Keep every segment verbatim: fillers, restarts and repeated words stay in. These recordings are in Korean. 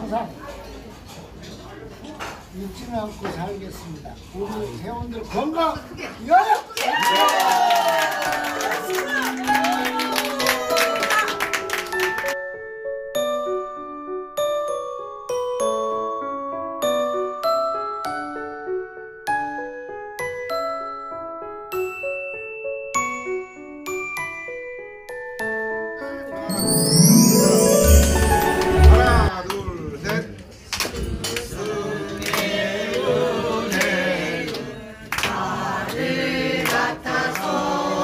항상 잊지는 않고 살겠습니다. 우리 회원들 건강 여! 하나, 둘, 셋. 나를 같아서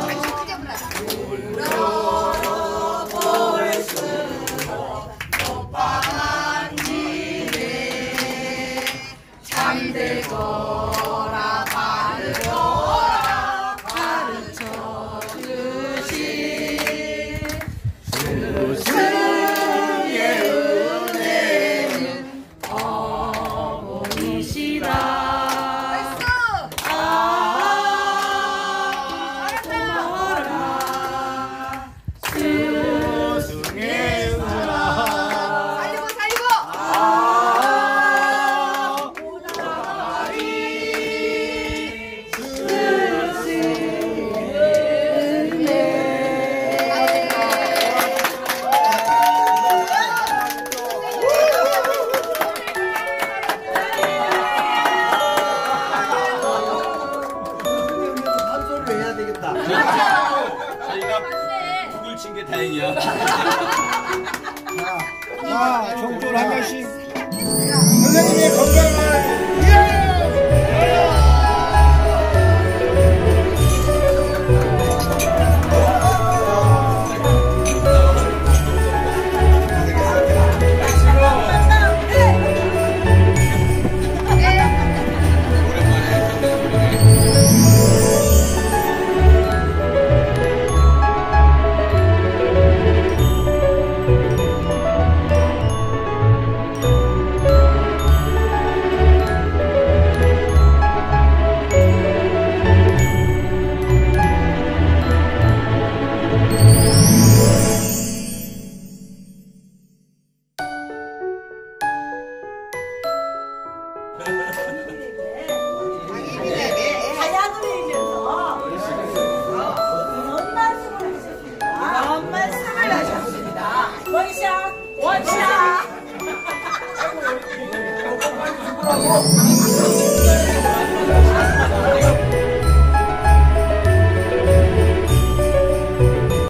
울어볼수록 높아간 집에 잠들거라 바르거라 가르쳐 주신 스승의 은혜는 어머니시다. 저희가 북을 친 게 다행이야. 자, 종들 한 명씩 선생님의 건강을 위하여! 사양을 이면서 이런 말씀을 하셨습니다. 이런 말씀을 하셨습니다. 원샷 원샷.